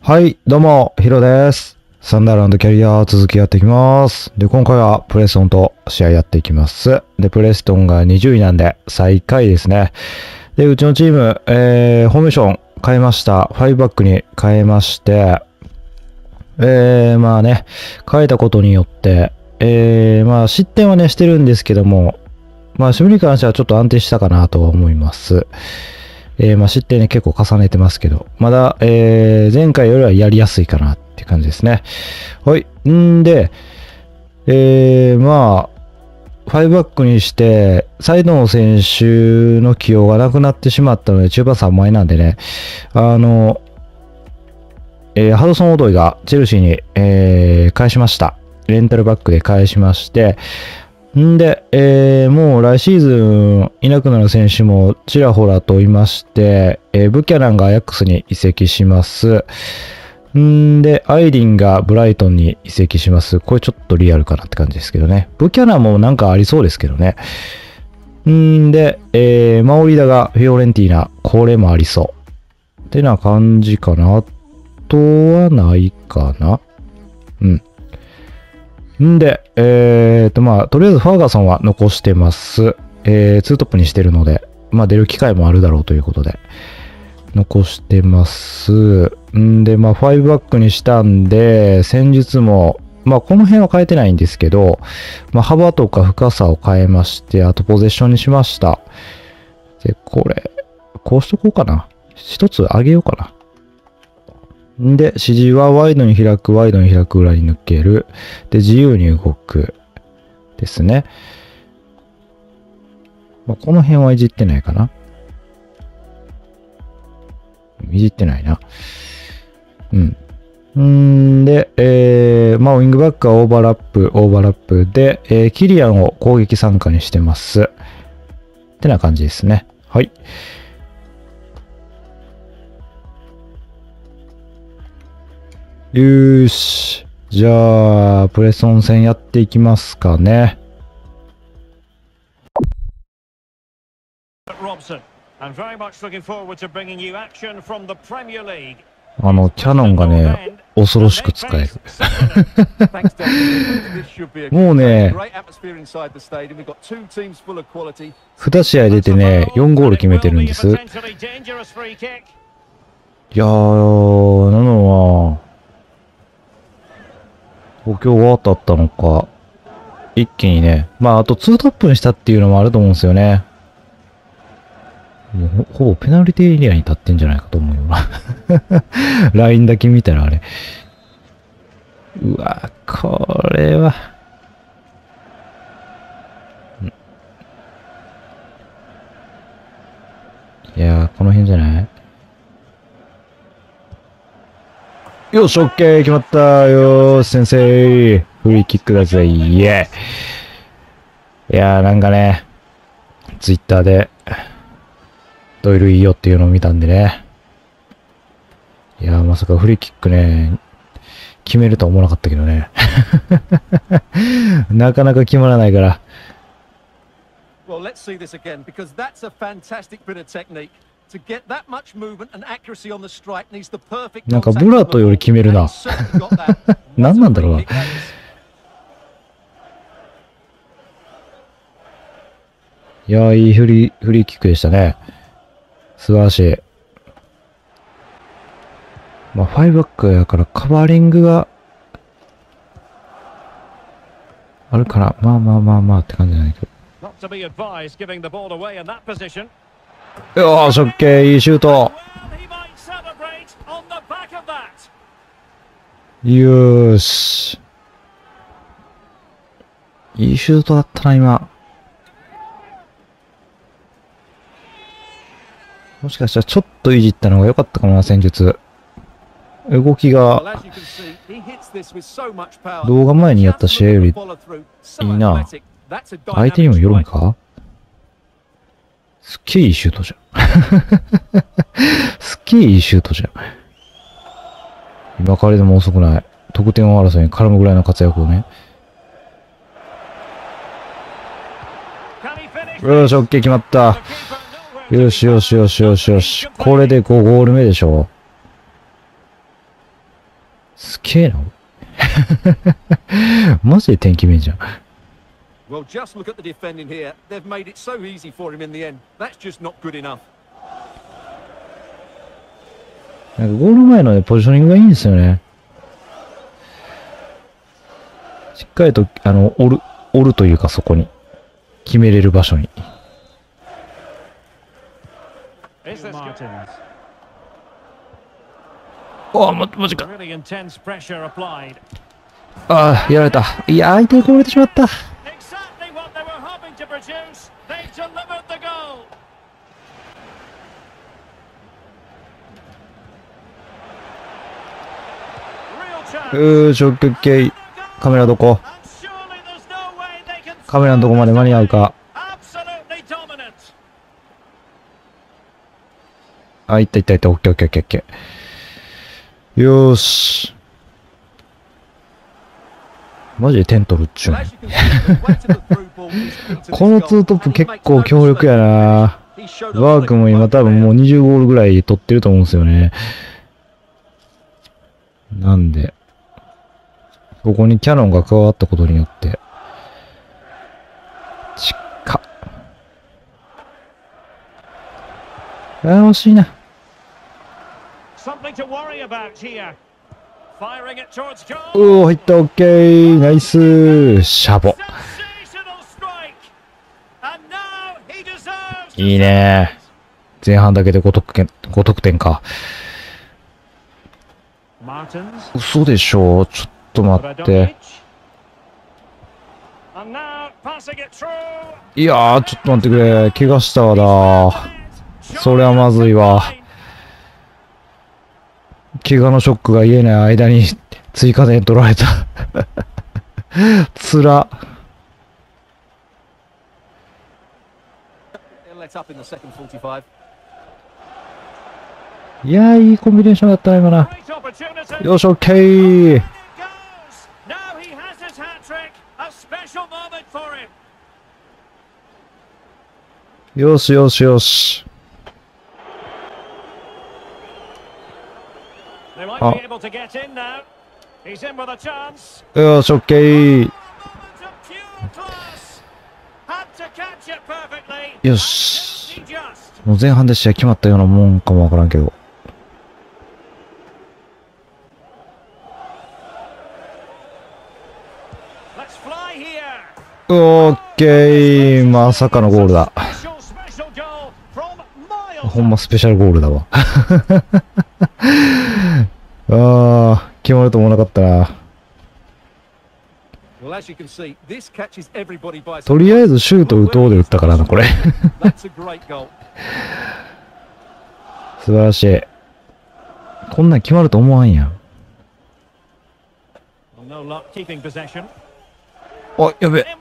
はい、どうも、ヒロです。サンダーランドキャリア続きやっていきます。で、今回はプレストンと試合やっていきます。で、プレストンが20位なんで最下位ですね。で、うちのチーム、フォーメーション変えました。5バックに変えまして、まあね、変えたことによって、まあ失点はね、してるんですけども、まあ守備に関してはちょっと安定したかなと思います。まあ失点ね、結構重ねてますけど、まだ、前回よりはやりやすいかなっていう感じですね。はい。んで、まあ、5バックにして、サイドの選手の起用がなくなってしまったので、中盤3枚なんでね、ハドソン・オドイがチェルシーに、返しました。レンタルバックで返しまして、んで、もう来シーズンいなくなる選手もちらほらといまして、ブキャナンがアヤックスに移籍します。んで、アイリンがブライトンに移籍します。これちょっとリアルかなって感じですけどね。ブキャナンもなんかありそうですけどね。んで、マオリダがフィオレンティーナ。これもありそう。ってな感じかな。あとはないかな。うん。んで、まあ、とりあえずファーガソンは残してます。ツートップにしてるので、まあ出る機会もあるだろうということで、残してます。んで、まあ、5バックにしたんで、戦術も、まあ、この辺は変えてないんですけど、まあ、幅とか深さを変えまして、あとポゼッションにしました。で、これ、こうしとこうかな。一つ上げようかな。んで、指示はワイドに開く、ワイドに開く、裏に抜ける。で、自由に動く。ですね。まあ、この辺はいじってないかな。いじってないな。うん。で、まあ、ウィングバックはオーバーラップで、キリアンを攻撃参加にしてます。ってな感じですね。はい。よーし。じゃあ、プレソン戦やっていきますかね。キャノンがね、恐ろしく使える。もうね、2試合出てね、4ゴール決めてるんです。いやー、なのは、東京は当たったのか、一気にね、まあ、あと2トップにしたっていうのもあると思うんですよね。もうほぼペナルティーエリアに立ってんじゃないかと思うよな。ラインだけ見たらあれ。うわ、これは。いやー、この辺じゃない？よし、オッケー、決まった。よーし、先生。フリーキックだぜ、イエーイ。いやー、なんかね、ツイッターで、ドイルいいよっていうのを見たんでね。いやー、まさかフリーキックね、決めるとは思わなかったけどね。なかなか決まらないから。なんかブラトより決めるな。何なんだろうな。いやー、いいフリーキックでしたね。素晴らしい。まあ、5バックやからカバーリングがあるから、まあまあまあまあって感じじゃないけど。よーし、オッケー、いいシュート。よーし。いいシュートだったな、今。もしかしたらちょっといじったのが良かったかもな、戦術。動きが、動画前にやった試合よりいいな。相手にもよるんか？すっげえいいシュートじゃん。すっげえいいシュートじゃん。今からでも遅くない。得点王争いに絡むぐらいの活躍をね。よし、オッケー決まった。よしよしよしよしよし。これで5ゴール目でしょ。 けえな。マジで点決めんじゃん。 Well, just look at the defending here. They've made it so easy for him in the end. That's just not good enough. なんかゴール前のね、ポジショニングがいいんですよね。しっかりと、折るというかそこに。決めれる場所に。おマジか。ああ、やられた。いや、相手がこぼれてしまった。オッケーオッケー。カメラどこ？カメラのとこまで間に合うか。あ、いった、オッケーオッケーオッケー。よーし。マジで点取るっちゅうね。このツートップ結構強力やな。ワークも今多分もう20ゴールぐらい取ってると思うんですよね。なんで、ここにキャノンが加わったことによって、ちっか。惜しいな。おお、入った、オッケー。ナイス。シャボ。いいね。前半だけで5得点か。嘘でしょ。ちょっと待って。いやー、ちょっと待ってくれ。怪我したわだ。それはまずいわ。怪我のショックが言えない間に追加点取られた。つら。いやー、いいコンビネーションだったな、今な。よし、オッケー。よしよしよし。あ。よし、オッケー。よし。もう前半で試合決まったようなもんかもわからんけど。オッケー。まさかのゴールだ。ほんまスペシャルゴールだわ。ああ、決まると思わなかったな。とりあえずシュート打とうで打ったからな、これ。素晴らしい。こんなん決まると思わんやん。あ、やべ。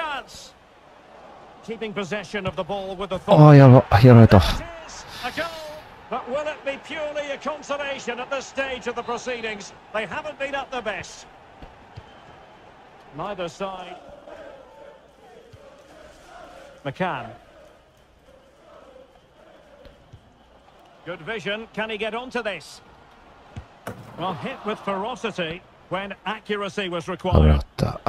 ああ、やられた。 But will it be purely a consolation at this stage of the proceedings? They haven't been at their best. Neither side. McCann. Good vision. Can he get onto this? Well, hit with ferocity when accuracy was required.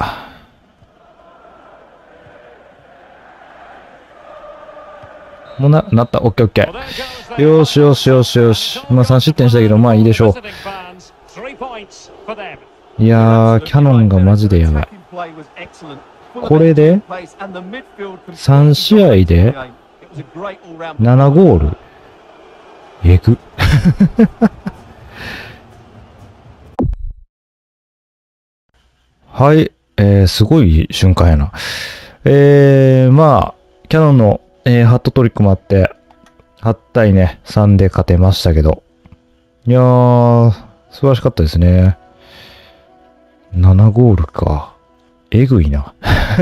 もうなった。オッケーオッケー。よしよしよしよし。まあ3失点したけど、まあいいでしょう。いやー、キャノンがマジでやばい。これで、3試合で、7ゴール。えぐ。はい、すごい瞬間やな。まあ、キャノンの、ハットトリックもあって、8対ね、3で勝てましたけど。いやー、素晴らしかったですね。7ゴールか。えぐいな。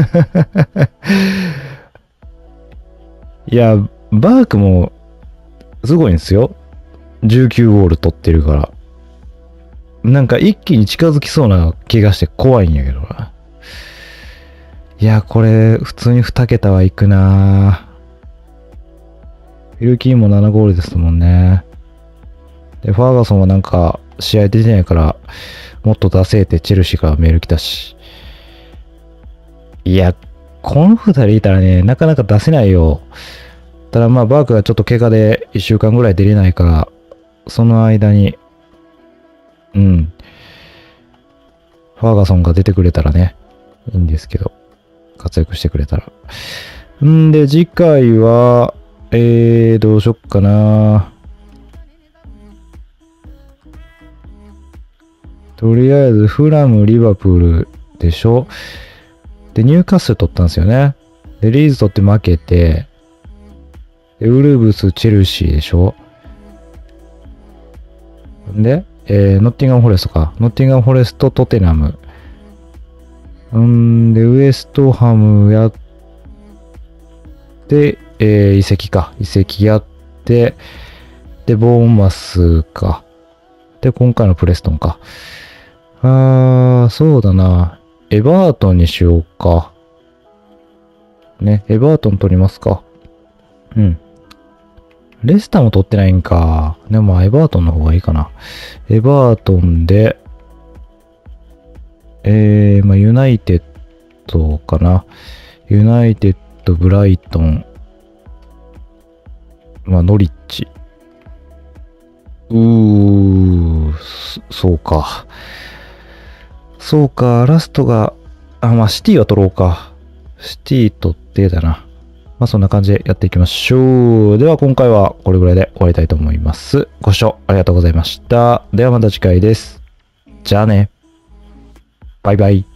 いや、バークも、すごいんですよ。19ゴール取ってるから。なんか一気に近づきそうな気がして怖いんやけどな。いや、これ、普通に2桁はいくなぁ。フィルキーも7ゴールですもんね。で、ファーガソンはなんか、 試合出てないから、もっと出せってチェルシーからメール来たし。いや、この二人いたらね、なかなか出せないよ。ただまあ、バークがちょっと怪我で1週間ぐらい出れないから、その間に、ファーガソンが出てくれたらね、いいんですけど、活躍してくれたら。んで、次回は、どうしよっかな。とりあえず、フラム、リバプールでしょ。で、ニューカッスル取ったんですよね。で、リーズ取って負けて、で、ウルブス、チェルシーでしょ。で、ノッティンガム・フォレストか。ノッティンガム・フォレスト、トテナム。で、ウエストハムやって、移籍か。移籍やって、で、ボーンマスか。で、今回のプレストンか。そうだな。エバートンにしようか。ね、エバートン取りますか。レスターも取ってないんか。でも、エバートンの方がいいかな。エバートンで、まあ、ユナイテッドかな。ユナイテッド、ブライトン、まあ、ノリッチ。そうか。そうか、ラストが、まあ、シティは取ろうか。シティ取ってだな。まあ、そんな感じでやっていきましょう。では、今回はこれぐらいで終わりたいと思います。ご視聴ありがとうございました。ではまた次回です。じゃあね。バイバイ。